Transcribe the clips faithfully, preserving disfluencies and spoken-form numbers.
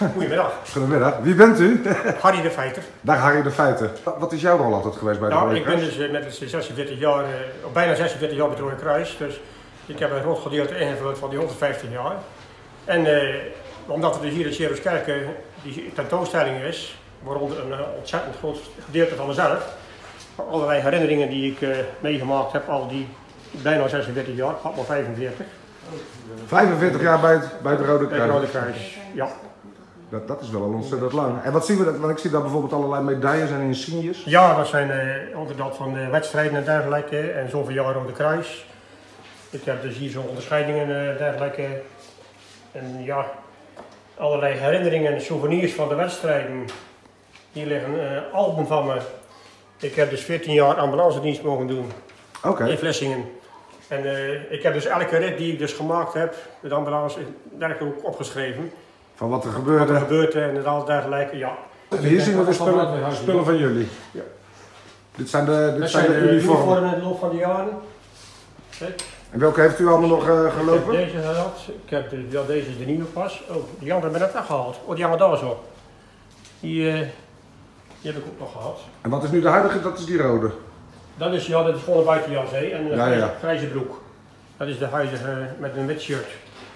Goedemiddag. Goedemiddag. Wie bent u? Harry de Feiter. Dag Harry de Feiter. Wat is jouw rol altijd geweest bij de Nou, Rode ik Kruis? ben dus uh, met zesenveertig jaar, uh, of bijna zesenveertig jaar bij het Rode Kruis. Dus ik heb een groot gedeelte ingevuld van die honderdvijftig jaar. En uh, omdat er dus hier in Sjeruskerke die tentoonstelling is, waaronder een uh, ontzettend groot gedeelte van mezelf, allerlei herinneringen die ik uh, meegemaakt heb, al die bijna zesenveertig jaar, had maar vijfenveertig. vijfenveertig jaar bij het, bij het Rode Bij Kruis. het Rode Kruis, ja. Dat, dat is wel al ontzettend lang. En wat zien we, dat? Want ik zie daar bijvoorbeeld allerlei medailles en insignes. Ja, dat zijn uh, onderdeel van uh, wedstrijden en dergelijke en zoveel jaar Rode Kruis. Ik heb dus hier zo'n onderscheidingen en uh, dergelijke. En ja, allerlei herinneringen en souvenirs van de wedstrijden. Hier ligt een uh, album van me. Ik heb dus veertien jaar ambulancedienst mogen doen. Oké. Okay. In Vlissingen. En uh, ik heb dus elke rit die ik dus gemaakt heb, met de ambulance, werkelijk ook opgeschreven. Van wat er gebeurde. Wat er gebeurde en al dergelijke, ja. En hier zien we de spullen, spullen van jullie. Ja. Dit zijn de, dit Dat zijn de uniformen. uniformen in de loop van de jaren. Kijk. En welke heeft u allemaal nog uh, gelopen? Ik heb deze gehad. Ik heb de, ja, deze is de nieuwe pas. Oh, die andere ben ik net weggehaald. Oh, die hangen daar zo. Die, uh, die heb ik ook nog gehad. En wat is nu de huidige? Dat is die rode. Dat is, ja, dat is gewoon een buitenjas hè, en een ja, grijze, ja. grijze broek. Dat is de huidige uh, met een wit shirt.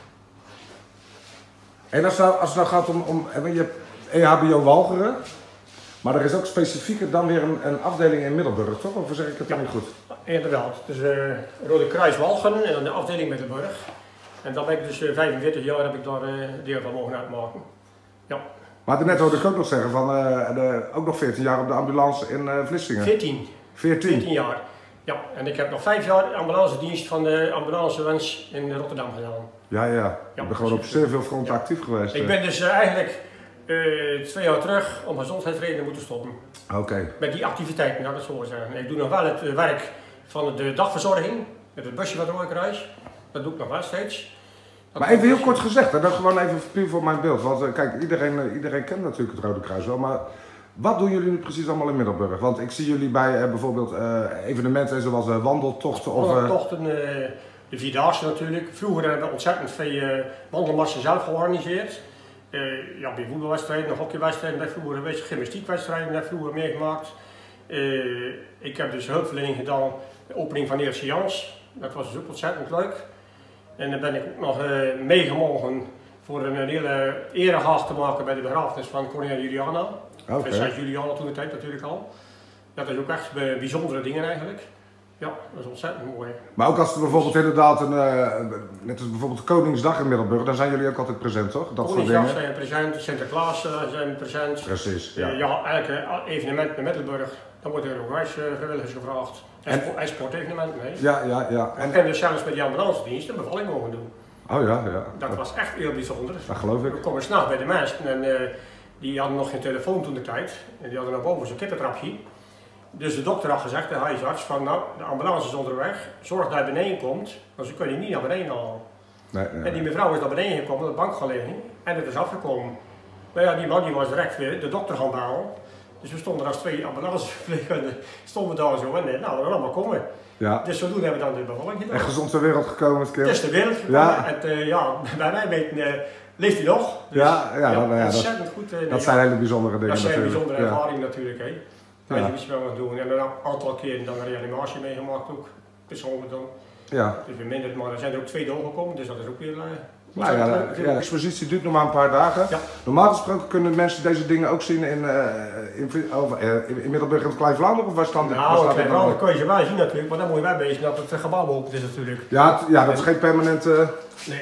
En als, nou, als het nou gaat om, om je hebt E H B O Walcheren, maar er is ook specifieker dan weer een, een afdeling in Middelburg, toch? Of zeg ik het ja, niet goed? Inderdaad. Dus uh, Rode Kruis Walcheren en dan de afdeling Middelburg. En dan ben ik dus uh, vijfenveertig jaar heb ik daar uh, deel van mogen uitmaken. Ja. Maar daarnet hoorde ik ook nog zeggen van uh, de, ook nog veertien jaar op de ambulance in uh, Vlissingen. veertien. veertien. veertien jaar. Ja, en ik heb nog vijf jaar ambulancedienst van de ambulancewens in Rotterdam gedaan. Ja, ja. Ja, ik ben gewoon op zeer veel fronten ja. actief geweest. Ik ben dus uh, eigenlijk uh, twee jaar terug om gezondheidsredenen moeten stoppen. Oké. Okay. Met die activiteiten, laat ik het zo zeggen. Ik doe nog wel het uh, werk van de dagverzorging, met het busje van het Rode Kruis. Dat doe ik nog wel steeds. Dat maar even heel kort gezegd, hè? Dat gewoon even puur voor mijn beeld. Want uh, kijk, iedereen, uh, iedereen kent natuurlijk het Rode Kruis wel, maar wat doen jullie nu precies allemaal in Middelburg? Want ik zie jullie bij uh, bijvoorbeeld uh, evenementen zoals uh, wandeltochten of... Wandeltochten, uh, de Vierdaagse natuurlijk. Vroeger hebben we ontzettend veel uh, wandelmarsen zelf georganiseerd. Uh, ja, bij voetbalwedstrijden, hockeywedstrijden, bij vroeger een beetje gymnastiekwedstrijden, heb vroeger meegemaakt. Uh, ik heb dus hulpverlening gedaan, de opening van Eerste Jans. Dat was dus ook ontzettend leuk. En dan ben ik ook nog uh, meegemogen voor een, een hele erehaag te maken bij de begrafenis van koningin Juliana. Okay. Prinses Juliana toen de tijd natuurlijk al. Dat is ook echt bijzondere dingen eigenlijk. Ja, dat is ontzettend mooi. Maar ook als er bijvoorbeeld inderdaad een, uh, net als bijvoorbeeld Koningsdag in Middelburg, dan zijn jullie ook altijd present, toch? Dat Koningsdag zijn we present, Sinterklaas uh, zijn we present. Precies, ja. Uh, ja, elke evenement in Middelburg, dan worden er ook reis, uh, vrijwilligers gevraagd. En, en sportevenementen mee. Ja, ja, ja. En ik heb dus zelfs met die ambulancedienst een bevalling mogen doen. Oh ja, ja. Dat was echt heel bijzonder. Dat geloof ik. We komen s'nachts bij de mensen en uh, die hadden nog geen telefoon toen de tijd. En die hadden naar boven zo'n kippentrapje. Dus de dokter had gezegd, de huisarts, van nou, de ambulance is onderweg, zorg dat hij beneden komt, want ze kunnen je niet naar beneden halen. Nee, nee, en die mevrouw is naar beneden gekomen, op de bank gaan liggen en het is afgekomen. Maar ja, die man die was direct weer de dokter gaan bellen. Dus we stonden als twee ambulanceverpleegkundigen, stonden we daar zo en nou, we gaan allemaal komen. Ja. Dus zodoende hebben we dan de bevalling gedaan. En gezond ter wereld gekomen het kind. Het is ter wereld gekomen ja. en uh, ja, bij mij weten, uh, leeft hij nog. Dus, ja, ja, ja, dan, ja, ontzettend dat, goed. Uh, dat nee, zijn ja. hele bijzondere dingen Dat zijn natuurlijk. bijzondere ja. ervaringen natuurlijk. Hè. Dat Ja. je iets wel mag doen. En een aantal keren dan een reanimatie meegemaakt ook. Persoonlijk dan. Ja. Dus weer minder, maar er zijn er ook twee doorgekomen, dus dat is ook weer. Uh, nou ja, ja, de expositie duurt nog maar een paar dagen. Ja. Normaal gesproken kunnen mensen deze dingen ook zien in, uh, in, over, uh, in Middelburg en Klein Vlaanderen of waar staan nou, waar Klein Vlaanderen kun je ze wel zien natuurlijk, maar dan moet je wel bezig dat het gebouw open is natuurlijk. Ja, ja dat is geen permanente. Uh... Nee.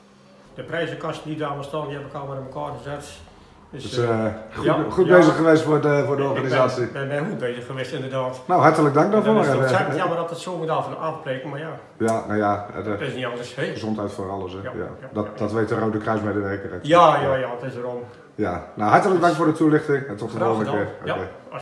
De prijzenkast die daar staan, die heb ik allemaal in elkaar gezet. Dus, dus uh, goed, ja, goed ja, bezig geweest voor de, voor de organisatie. Ik ben, ben, ben goed bezig geweest inderdaad. Nou, hartelijk dank daarvoor. Het is ontzettend jammer dat het zo moet afbreken, maar ja. Ja, nou ja. De, dat is niet anders. Hey. Gezondheid voor alles. Hè? Ja, ja. ja, dat, ja, dat weet de Rode Kruismedewerker. Ja, ja, ja, het is erom. Ja, nou hartelijk dank voor de toelichting en tot de volgende keer. Ja. Okay.